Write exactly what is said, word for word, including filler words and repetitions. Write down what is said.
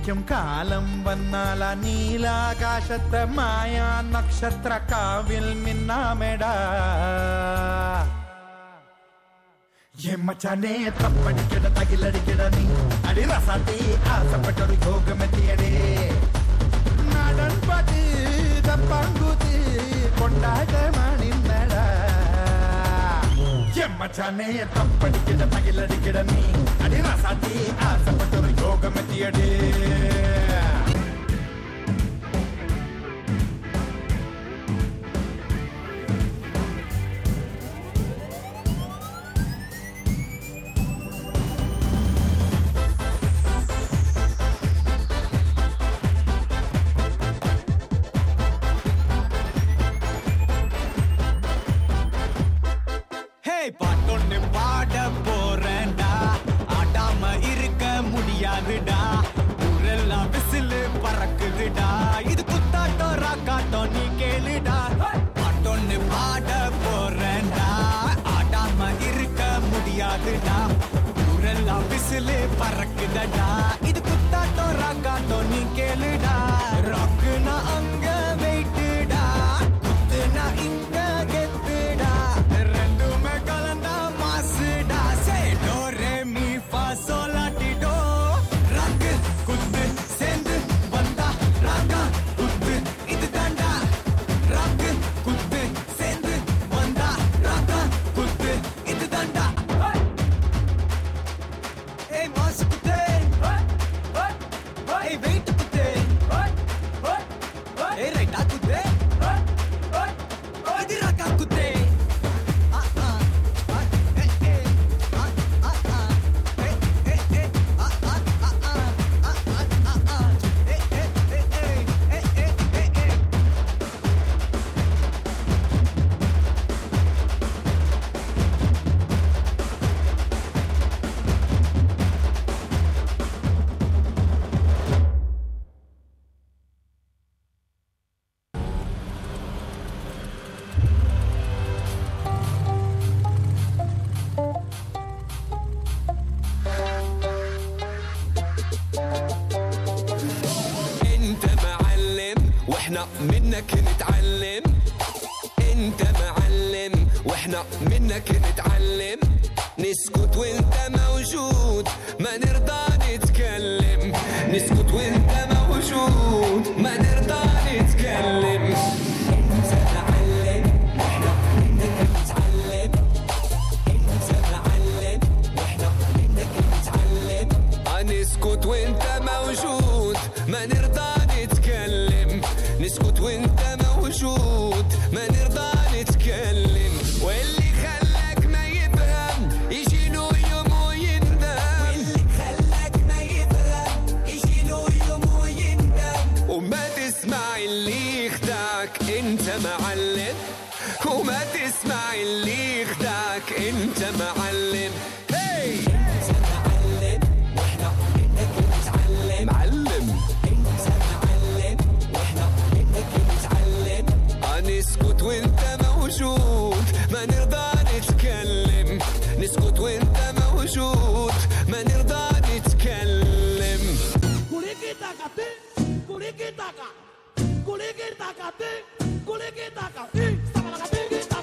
ചിരിക്കും കാലം വന്നാൽ നീലാകാശത്തെ മായാ നക്ഷത്ര കാവിൽ മിന്നാമെടാ മച്ചാനെ തപ്പടിക്കട തകിലടിക്കട നീ അടി റസാത്തി ആസപ്പെട്ടൊരു യോഗമെത്തിയടേ നാടൻ പാട്ട് തപ്പാങ്കൂത്ത് കൊണ്ടാട്ടമാണിന്നടാ മച്ചാനെ തപ്പടിക്കട തകിലടിക്കട നീ അടി റസാത്തി ആസപ്പെട്ടൊരു യോഗമെത്തിയടേ பாட்டொன்னு பாட போறேன்டா ஆடாம இருக்க முடியாதுடா ஊரெல்லாம் விசிலு பறக்குதுடா இது குத்தாட்டம் ராக்காட்டம் நீ கேளுடா பாட்டொன்னு பாட போறேன்டா ஆடாம இருக்க முடியாதுடா ஊரெல்லாம் விசிலு பறக்குதடா இது குத்தாட்டம் ராக்காட்டம் நீ கேளுடா ராக்குனா அங்க வெயிட்டுடா குத்துனா இங்க கெத்துடா ரெண்டுமே கலந்தா மாசுடா say do re mi fa sol la ti do rock குத்து சேர்ந்து வந்தா ராக்கா குத்து இது தாண்டா ராக்கு குத்து சேர்ந்து வந்தா ராக்கா குத்து இது தாண்டா ஏய் மாசு குத்து ஏய் வெயிட் குத்து ஏய் ரைட்டா குத்து இது ராக்கா குத்து منك نتعلم انت معلم واحنا منك نتعلم نسكت وانت موجود ما نرضى نتكلم نسكت وانت موجود ما نرضى نتكلم انت معلم واحنا منك نتعلم انت معلم واحنا منك نتعلم نسكت وانت موجود ما نرضى نتكلم نسكت وانت موجود ما نرضى نتكلم واللي خلاك ما يفهم يجي له يوم ويندم واللي خلاك ما يفهم يجي له يوم ويندم وما تسمع اللي يخدعك انت معلم وما تسمع اللي يخدعك انت معلم هي انت معلم واحنا منك نتعلم معلم انت معلم واحنا منك نتعلم نسكت وانت موجود ما نرضى نتكلم نسكت وانت موجود ما نرضى نتكلم كوليكي تاكاتي كوليكي تاكا كوليكي تاكاتي كوليكي تاكا